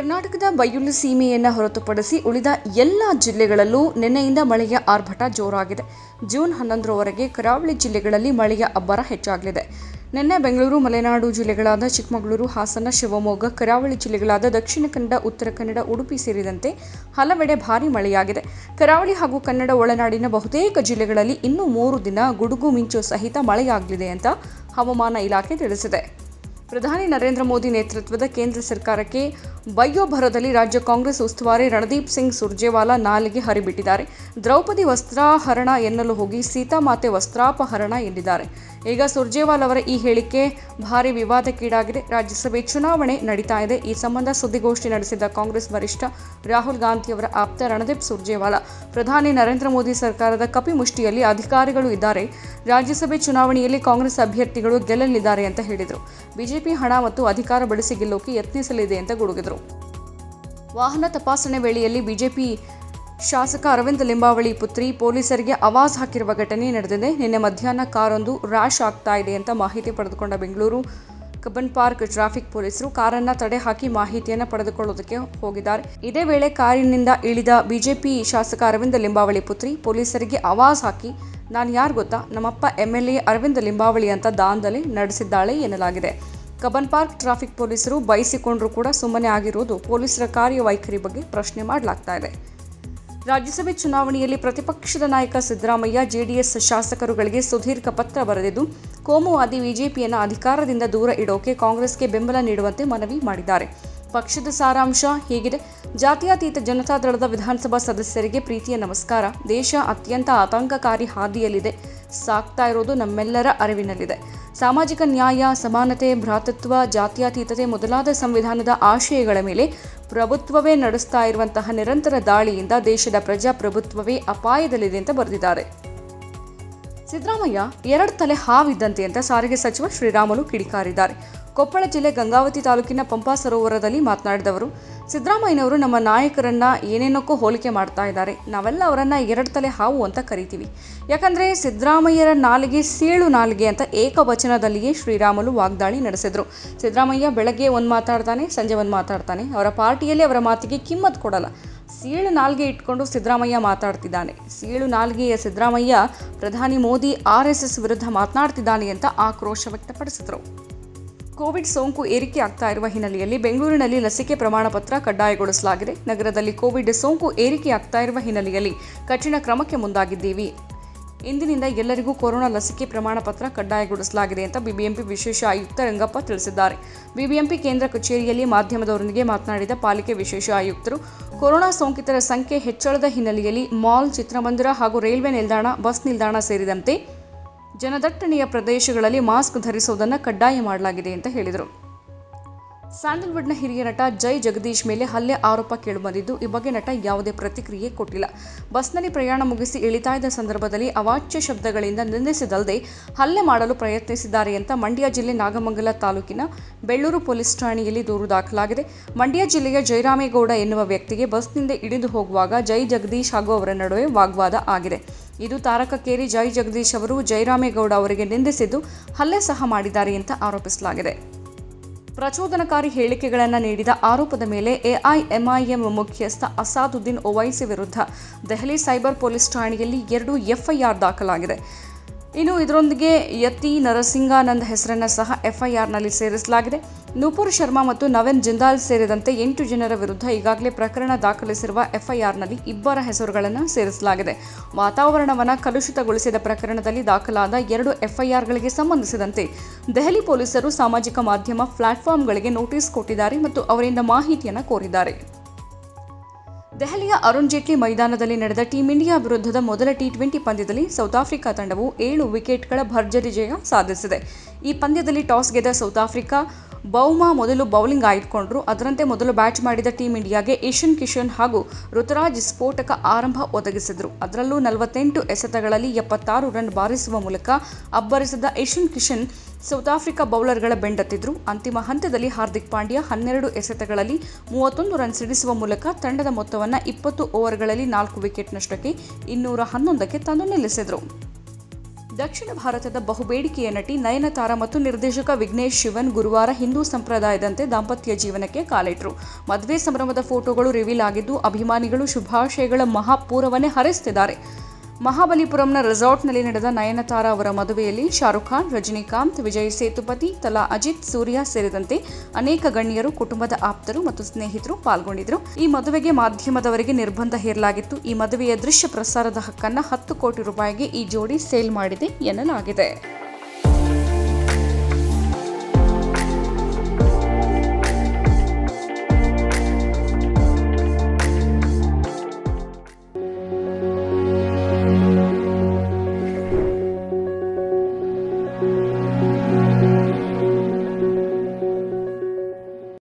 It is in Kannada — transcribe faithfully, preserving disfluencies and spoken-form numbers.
ಕರ್ನಾಟಕದ ಬಯಲು ಸೀಮೆಯನ್ನು ಹೊರತುಪಡಿಸಿ ಉಳಿದ ಎಲ್ಲ ಜಿಲ್ಲೆಗಳಲ್ಲೂ ನಿನ್ನೆಯಿಂದ ಮಳೆಯ ಆರ್ಭಟ ಜೋರಾಗಿದೆ. ಜೂನ್ ಹನ್ನೊಂದರವರೆಗೆ ಕರಾವಳಿ ಜಿಲ್ಲೆಗಳಲ್ಲಿ ಮಳೆಯ ಅಬ್ಬರ ಹೆಚ್ಚಾಗಲಿದೆ. ನಿನ್ನೆ ಬೆಂಗಳೂರು, ಮಲೆನಾಡು ಜಿಲ್ಲೆಗಳಾದ ಚಿಕ್ಕಮಗಳೂರು, ಹಾಸನ, ಶಿವಮೊಗ್ಗ, ಕರಾವಳಿ ಜಿಲ್ಲೆಗಳಾದ ದಕ್ಷಿಣ ಕನ್ನಡ, ಉತ್ತರ ಕನ್ನಡ, ಉಡುಪಿ ಸೇರಿದಂತೆ ಹಲವೆಡೆ ಭಾರೀ ಮಳೆಯಾಗಿದೆ. ಕರಾವಳಿ ಹಾಗೂ ಕನ್ನಡ ಒಳನಾಡಿನ ಬಹುತೇಕ ಜಿಲ್ಲೆಗಳಲ್ಲಿ ಇನ್ನೂ ಮೂರು ದಿನ ಗುಡುಗು ಮಿಂಚು ಸಹಿತ ಮಳೆಯಾಗಲಿದೆ ಅಂತ ಹವಾಮಾನ ಇಲಾಖೆ ತಿಳಿಸಿದೆ. ಪ್ರಧಾನಿ ನರೇಂದ್ರ ಮೋದಿ ನೇತೃತ್ವದ ಕೇಂದ್ರ ಸರ್ಕಾರಕ್ಕೆ ಬಯ್ಯೋ ಭರದಲ್ಲಿ ರಾಜ್ಯ ಕಾಂಗ್ರೆಸ್ ಉಸ್ತುವಾರಿ ರಣದೀಪ್ ಸಿಂಗ್ ಸುರ್ಜೇವಾಲಾ ನಾಲಿಗೆ ಹರಿಬಿಟ್ಟಿದ್ದಾರೆ. ದ್ರೌಪದಿ ವಸ್ತ್ರಾಹರಣ ಎನ್ನಲು ಹೋಗಿ ಸೀತಾಮಾತೆ ವಸ್ತ್ರಾಪಹರಣ ಎಂದಿದ್ದಾರೆ. ಈಗ ಸುರ್ಜೇವಾಲಾ ಅವರ ಈ ಹೇಳಿಕೆ ಭಾರಿ ವಿವಾದಕ್ಕೀಡಾಗಿದೆ. ರಾಜ್ಯಸಭೆ ಚುನಾವಣೆ ನಡೀತಾ ಇದೆ. ಈ ಸಂಬಂಧ ಸುದ್ದಿಗೋಷ್ಠಿ ನಡೆಸಿದ ಕಾಂಗ್ರೆಸ್ ವರಿಷ್ಠ ರಾಹುಲ್ ಗಾಂಧಿಯವರ ಆಪ್ತ ರಣದೀಪ್ ಸುರ್ಜೇವಾಲಾ, ಪ್ರಧಾನಿ ನರೇಂದ್ರ ಮೋದಿ ಸರ್ಕಾರದ ಕಪಿಮುಷ್ಟಿಯಲ್ಲಿ ಅಧಿಕಾರಿಗಳು ಇದ್ದಾರೆ. ರಾಜ್ಯಸಭೆ ಚುನಾವಣೆಯಲ್ಲಿ ಕಾಂಗ್ರೆಸ್ ಅಭ್ಯರ್ಥಿಗಳು ಗೆಲ್ಲಲಿದ್ದಾರೆ ಅಂತ ಹೇಳಿದರು. ಬಿಜೆಪಿ ಹಣ ಮತ್ತು ಅಧಿಕಾರ ಬಳಸಿ ಗೆಲ್ಲೋಕೆ ಯತ್ನಿಸಲಿದೆ ಅಂತ ಗುಡುಗಿದರು. ವಾಹನ ತಪಾಸಣೆ ವೇಳೆಯಲ್ಲಿ ಬಿಜೆಪಿ ಶಾಸಕ ಅರವಿಂದ ಲಿಂಬಾವಳಿ ಪುತ್ರಿ ಪೊಲೀಸರಿಗೆ ಆವಾಜ್ ಹಾಕಿರುವ ಘಟನೆ ನಡೆದಿದೆ. ನಿನ್ನೆ ಮಧ್ಯಾಹ್ನ ಕಾರೊಂದು ರ್ಯಾಶ್ ಆಗ್ತಾ ಇದೆ ಅಂತ ಮಾಹಿತಿ ಪಡೆದುಕೊಂಡ ಬೆಂಗಳೂರು ಕಬ್ಬನ್ ಪಾರ್ಕ್ ಟ್ರಾಫಿಕ್ ಪೊಲೀಸರು ಕಾರನ್ನು ತಡೆ ಹಾಕಿ ಮಾಹಿತಿಯನ್ನು ಪಡೆದುಕೊಳ್ಳೋದಕ್ಕೆ ಹೋಗಿದ್ದಾರೆ. ಇದೇ ವೇಳೆ ಕಾರಿನಿಂದ ಇಳಿದ ಬಿಜೆಪಿ ಶಾಸಕ ಅರವಿಂದ ಲಿಂಬಾವಳಿ ಪುತ್ರಿ ಪೊಲೀಸರಿಗೆ ಆವಾಜ್ ಹಾಕಿ, ನಾನು ಯಾರು ಗೊತ್ತಾ, ನಮ್ಮಪ್ಪ M L A Aravind Limbavali ಅಂತ ದಾಂಧಲೆ ನಡೆಸಿದ್ದಾಳೆ ಎನ್ನಲಾಗಿದೆ. ಕಬ್ಬನ್ ಪಾರ್ಕ್ ಟ್ರಾಫಿಕ್ ಪೊಲೀಸರು ಬಯಸಿಕೊಂಡರೂ ಕೂಡ ಸುಮ್ಮನೆ ಆಗಿರುವುದು ಪೊಲೀಸರ ಕಾರ್ಯವೈಖರಿ ಬಗ್ಗೆ ಪ್ರಶ್ನೆ ಮಾಡಲಾಗ್ತಾ ಇದೆ. ರಾಜ್ಯಸಭೆ ಚುನಾವಣೆಯಲ್ಲಿ ಪ್ರತಿಪಕ್ಷದ ನಾಯಕ ಸಿದ್ದರಾಮಯ್ಯ ಜೆಡಿಎಸ್ ಶಾಸಕರುಗಳಿಗೆ ಸುದೀರ್ಘ ಪತ್ರ ಬರೆದಿದ್ದು, ಕೋಮುವಾದಿ ಬಿಜೆಪಿಯನ್ನು ಅಧಿಕಾರದಿಂದ ದೂರ ಇಡೋಕೆ ಕಾಂಗ್ರೆಸ್ಗೆ ಬೆಂಬಲ ನೀಡುವಂತೆ ಮನವಿ ಮಾಡಿದ್ದಾರೆ. ಪಕ್ಷದ ಸಾರಾಂಶ ಹೀಗಿದೆ: ಜಾತ್ಯತೀತ ಜನತಾದಳದ ವಿಧಾನಸಭಾ ಸದಸ್ಯರಿಗೆ ಪ್ರೀತಿಯ ನಮಸ್ಕಾರ. ದೇಶ ಅತ್ಯಂತ ಆತಂಕಕಾರಿ ಹಾದಿಯಲ್ಲಿದೆ. ಸಾಗ್ತಾ ಇರೋದು ನಮ್ಮೆಲ್ಲರ ಅರಿವಿನಲ್ಲಿದೆ. ಸಾಮಾಜಿಕ ನ್ಯಾಯ, ಸಮಾನತೆ, ಭ್ರಾತೃತ್ವ, ಜಾತ್ಯತೀತತೆ ಮೊದಲಾದ ಸಂವಿಧಾನದ ಆಶಯಗಳ ಮೇಲೆ ಪ್ರಭುತ್ವವೇ ನಡೆಸ್ತಾ ಇರುವಂತಹ ನಿರಂತರ ದಾಳಿಯಿಂದ ದೇಶದ ಪ್ರಜಾಪ್ರಭುತ್ವವೇ ಅಪಾಯದಲ್ಲಿದೆ ಅಂತ ಬರೆದಿದ್ದಾರೆ. ಸಿದ್ದರಾಮಯ್ಯ ಎರಡು ತಲೆ ಹಾವಿದ್ದಂತೆ ಅಂತ ಸಾರಿಗೆ ಸಚಿವ ಶ್ರೀರಾಮುಲು ಕಿಡಿಕಾರಿದ್ದಾರೆ. ಕೊಪ್ಪಳ ಜಿಲ್ಲೆ ಗಂಗಾವತಿ ತಾಲೂಕಿನ ಪಂಪಾ ಸರೋವರದಲ್ಲಿ ಮಾತನಾಡಿದವರು, ಸಿದ್ದರಾಮಯ್ಯನವರು ನಮ್ಮ ನಾಯಕರನ್ನ ಏನೇನಕ್ಕೂ ಹೋಲಿಕೆ ಮಾಡ್ತಾ ಇದ್ದಾರೆ. ನಾವೆಲ್ಲ ಅವರನ್ನ ಎರಡು ತಲೆ ಹಾವು ಅಂತ ಕರಿತೀವಿ. ಯಾಕಂದ್ರೆ ಸಿದ್ದರಾಮಯ್ಯರ ನಾಲಿಗೆ ಸೀಳು ನಾಲಿಗೆ ಅಂತ ಏಕವಚನದಲ್ಲಿಯೇ ಶ್ರೀರಾಮುಲು ವಾಗ್ದಾಳಿ ನಡೆಸಿದ್ರು. ಸಿದ್ದರಾಮಯ್ಯ ಬೆಳಗ್ಗೆ ಒಂದು ಮಾತಾಡ್ತಾನೆ, ಸಂಜೆ ಒಂದು ಮಾತಾಡ್ತಾನೆ. ಅವರ ಪಾರ್ಟಿಯಲ್ಲಿ ಅವರ ಮಾತಿಗೆ ಕಿಮ್ಮತ್ ಕೊಡಲ್ಲ. ಸೀಳು ನಾಲ್ಗೆ ಇಟ್ಕೊಂಡು ಸಿದ್ದರಾಮಯ್ಯ ಮಾತಾಡ್ತಿದ್ದಾನೆ. ಸೀಳು ನಾಲ್ಗೆಯ ಸಿದ್ದರಾಮಯ್ಯ ಪ್ರಧಾನಿ ಮೋದಿ ಆರ್ ಎಸ್ ಎಸ್ ವಿರುದ್ಧ ಮಾತನಾಡ್ತಿದ್ದಾನೆ ಅಂತ ಆಕ್ರೋಶ ವ್ಯಕ್ತಪಡಿಸಿದರು. ಕೋವಿಡ್ ಸೋಂಕು ಏರಿಕೆ ಆಗ್ತಾ ಇರುವ ಹಿನ್ನೆಲೆಯಲ್ಲಿ ಬೆಂಗಳೂರಿನಲ್ಲಿ ಲಸಿಕೆ ಪ್ರಮಾಣ ಪತ್ರ ಕಡ್ಡಾಯಗೊಳಿಸಲಾಗಿದೆ. ನಗರದಲ್ಲಿ ಕೋವಿಡ್ ಸೋಂಕು ಏರಿಕೆ ಆಗ್ತಾ ಇರುವ ಹಿನ್ನೆಲೆಯಲ್ಲಿ ಕಠಿಣ ಕ್ರಮಕ್ಕೆ ಮುಂದಾಗಿದ್ದೀವಿ. ಇಂದಿನಿಂದ ಎಲ್ಲರಿಗೂ ಕೊರೋನಾ ಲಸಿಕೆ ಪ್ರಮಾಣ ಪತ್ರ ಕಡ್ಡಾಯಗೊಳಿಸಲಾಗಿದೆ ಅಂತ ಬಿಬಿಎಂಪಿ ವಿಶೇಷ ಆಯುಕ್ತ ರಂಗಪ್ಪ ತಿಳಿಸಿದ್ದಾರೆ. ಬಿಬಿಎಂಪಿ ಕೇಂದ್ರ ಕಚೇರಿಯಲ್ಲಿ ಮಾಧ್ಯಮದವರೊಂದಿಗೆ ಮಾತನಾಡಿದ ಪಾಲಿಕೆ ವಿಶೇಷ ಆಯುಕ್ತರು, ಕೊರೋನಾ ಸೋಂಕಿತರ ಸಂಖ್ಯೆ ಹೆಚ್ಚಳದ ಹಿನ್ನೆಲೆಯಲ್ಲಿ ಮಾಲ್, ಚಿತ್ರಮಂದಿರ ಹಾಗೂ ರೈಲ್ವೆ ನಿಲ್ದಾಣ, ಬಸ್ ನಿಲ್ದಾಣ ಸೇರಿದಂತೆ ಜನದಟ್ಟಣೆಯ ಪ್ರದೇಶಗಳಲ್ಲಿ ಮಾಸ್ಕ್ ಧರಿಸುವುದನ್ನು ಕಡ್ಡಾಯ ಮಾಡಲಾಗಿದೆ ಅಂತ ಹೇಳಿದರು. ಸ್ಯಾಂಡಲ್ವುಡ್ನ ಹಿರಿಯ ನಟ ಜೈ ಜಗದೀಶ್ ಮೇಲೆ ಹಲ್ಲೆ ಆರೋಪ ಕೇಳಿಬಂದಿದ್ದು, ಈ ಬಗ್ಗೆ ನಟ ಯಾವುದೇ ಪ್ರತಿಕ್ರಿಯೆ ಕೊಟ್ಟಿಲ್ಲ. ಬಸ್ನಲ್ಲಿ ಪ್ರಯಾಣ ಮುಗಿಸಿ ಇಳಿತಾ ಇದ್ದ ಸಂದರ್ಭದಲ್ಲಿ ಅವಾಚ್ಯ ಶಬ್ದಗಳಿಂದ ನಿಂದಿಸಿದಲ್ಲದೆ ಹಲ್ಲೆ ಮಾಡಲು ಪ್ರಯತ್ನಿಸಿದ್ದಾರೆ ಅಂತ ಮಂಡ್ಯ ಜಿಲ್ಲೆ ನಾಗಮಂಗಲ ತಾಲೂಕಿನ ಬೆಳ್ಳೂರು ಪೊಲೀಸ್ ಠಾಣೆಯಲ್ಲಿ ದೂರು ದಾಖಲಾಗಿದೆ. ಮಂಡ್ಯ ಜಿಲ್ಲೆಯ ಜಯರಾಮೇಗೌಡ ಎನ್ನುವ ವ್ಯಕ್ತಿಗೆ ಬಸ್ನಿಂದ ಇಳಿದು ಹೋಗುವಾಗ ಜೈ ಜಗದೀಶ್ ಹಾಗೂ ಅವರ ನಡುವೆ ವಾಗ್ವಾದ ಆಗಿದೆ. ಇದು ತಾರಕಕ್ಕೇರಿ ಜೈ ಜಗದೀಶ್ ಅವರು ಜಯರಾಮೇಗೌಡ ಅವರಿಗೆ ನಿಂದಿಸಿದ್ದು ಹಲ್ಲೆ ಸಹ ಮಾಡಿದ್ದಾರೆ ಅಂತ ಆರೋಪಿಸಲಾಗಿದೆ. ಪ್ರಚೋದನಕಾರಿ ಹೇಳಿಕೆಗಳನ್ನು ನೀಡಿದ ಆರೋಪದ ಮೇಲೆ ಎಐಎಂಐಎಂ ಮುಖ್ಯಸ್ಥ ಅಸಾದುದ್ದೀನ್ ಒವೈಸಿ ವಿರುದ್ಧ ದೆಹಲಿ ಸೈಬರ್ ಪೊಲೀಸ್ ಠಾಣೆಯಲ್ಲಿ ಎರಡು ಎಫ್ಐಆರ್ ದಾಖಲಾಗಿದೆ. ಇನ್ನು ಇದರೊಂದಿಗೆ ಯತಿ ನರಸಿಂಗಾನಂದ್ ಹೆಸರನ್ನು ಸಹ ಎಫ್ಐಆರ್ನಲ್ಲಿ ಸೇರಿಸಲಾಗಿದೆ. ನೂಪುರ್ ಶರ್ಮಾ ಮತ್ತು ನವೀನ್ ಜಿಂದಾಲ್ ಸೇರಿದಂತೆ ಎಂಟು ಜನರ ವಿರುದ್ಧ ಈಗಾಗಲೇ ಪ್ರಕರಣ ದಾಖಲಿಸಿರುವ ಎಫ್ಐಆರ್ನಲ್ಲಿ ಇಬ್ಬರ ಹೆಸರುಗಳನ್ನು ಸೇರಿಸಲಾಗಿದೆ. ವಾತಾವರಣವನ್ನು ಕಲುಷಿತಗೊಳಿಸಿದ ಪ್ರಕರಣದಲ್ಲಿ ದಾಖಲಾದ ಎರಡು ಎಫ್ಐಆರ್ಗಳಿಗೆ ಸಂಬಂಧಿಸಿದಂತೆ ದೆಹಲಿ ಪೊಲೀಸರು ಸಾಮಾಜಿಕ ಮಾಧ್ಯಮ ಪ್ಲಾಟ್ಫಾರ್ಮ್ಗಳಿಗೆ ನೋಟಿಸ್ ಕೊಟ್ಟಿದ್ದಾರೆ ಮತ್ತು ಅವರಿಂದ ಮಾಹಿತಿಯನ್ನು ಕೋರಿದ್ದಾರೆ. ದೆಹಲಿಯ ಅರುಣ್ ಜೇಟ್ಲಿ ಮೈದಾನದಲ್ಲಿ ನಡೆದ ಟೀಂ ಇಂಡಿಯಾ ವಿರುದ್ಧದ ಮೊದಲ ಟಿ ಟ್ವೆಂಟಿ ಪಂದ್ಯದಲ್ಲಿ ಸೌತ್ ಆಫ್ರಿಕಾ ತಂಡವು ಏಳು ವಿಕೆಟ್ಗಳ ಭರ್ಜರಿ ಜಯ ಸಾಧಿಸಿದೆ. ಈ ಪಂದ್ಯದಲ್ಲಿ ಟಾಸ್ ಗೆದ್ದ ಸೌತ್ ಆಫ್ರಿಕಾ ಬೌಮಾ ಮೊದಲು ಬೌಲಿಂಗ್ ಆಯ್ದುಕೊಂಡರು. ಅದರಂತೆ ಮೊದಲು ಬ್ಯಾಟ್ ಮಾಡಿದ ಟೀಂ ಇಂಡಿಯಾಗೆ ಇಶಾನ್ ಕಿಶನ್ ಹಾಗೂ ಋತುರಾಜ್ ಸ್ಫೋಟಕ ಆರಂಭ ಒದಗಿಸಿದರು. ಅದರಲ್ಲೂ ನಲವತ್ತೆಂಟು ಎಸೆತಗಳಲ್ಲಿ ಎಪ್ಪತ್ತಾರು ರನ್ ಬಾರಿಸುವ ಮೂಲಕ ಅಬ್ಬರಿಸಿದ ಇಶಾನ್ ಕಿಶನ್ ಸೌತ್ ಆಫ್ರಿಕಾ ಬೌಲರ್ಗಳ ಬೆಂಡತ್ತಿದ್ರು. ಅಂತಿಮ ಹಂತದಲ್ಲಿ ಹಾರ್ದಿಕ್ ಪಾಂಡ್ಯ ಹನ್ನೆರಡು ಎಸೆತಗಳಲ್ಲಿ ಮೂವತ್ತೊಂದು ರನ್ ಸಿಡಿಸುವ ಮೂಲಕ ತಂಡದ ಮೊತ್ತವನ್ನು ಇಪ್ಪತ್ತು ಓವರ್ಗಳಲ್ಲಿ ನಾಲ್ಕು ವಿಕೆಟ್ ನಷ್ಟಕ್ಕೆ ಇನ್ನೂರ ಹನ್ನೊಂದಕ್ಕೆ ತಂದು ನಿಲ್ಲಿಸಿದರು. ದಕ್ಷಿಣ ಭಾರತದ ಬಹುಬೇಡಿಕೆಯ ನಟಿ ನಯನತಾರಾ ಮತ್ತು ನಿರ್ದೇಶಕ ವಿಘ್ನೇಶ್ ಶಿವನ್ ಗುರುವಾರ ಹಿಂದೂ ಸಂಪ್ರದಾಯದಂತೆ ದಾಂಪತ್ಯ ಜೀವನಕ್ಕೆ ಕಾಲಿಟ್ಟರು. ಮದುವೆ ಸಂಭ್ರಮದ ಫೋಟೋಗಳು ರಿವೀಲ್ ಆಗಿದ್ದು, ಅಭಿಮಾನಿಗಳು ಶುಭಾಶಯಗಳ ಮಹಾಪೂರವನ್ನೇ ಹರಿಸುತ್ತಿದ್ದಾರೆ. ಮಹಾಬಲಿಪುರಂನ ರೆಸಾರ್ಟ್ನಲ್ಲಿ ನಡೆದ ನಯನತಾರಾ ಅವರ ಮದುವೆಯಲ್ಲಿ ಶಾರುಖ್ ಖಾನ್, ರಜನಿಕಾಂತ್, ವಿಜಯ್ ಸೇತುಪತಿ, ತಲಾ ಅಜಿತ್, ಸೂರ್ಯ ಸೇರಿದಂತೆ ಅನೇಕ ಗಣ್ಯರು, ಕುಟುಂಬದ ಆಪ್ತರು ಮತ್ತು ಸ್ನೇಹಿತರು ಪಾಲ್ಗೊಂಡಿದ್ದರು. ಈ ಮದುವೆಗೆ ಮಾಧ್ಯಮದವರಿಗೆ ನಿರ್ಬಂಧ ಹೇರಲಾಗಿತ್ತು. ಈ ಮದುವೆಯ ದೃಶ್ಯ ಪ್ರಸಾರದ ಹಕ್ಕನ್ನು ಹತ್ತು ಕೋಟಿ ರೂಪಾಯಿಗೆ ಈ ಜೋಡಿ ಸೇಲ್ ಮಾಡಿದೆ ಎನ್ನಲಾಗಿದೆ.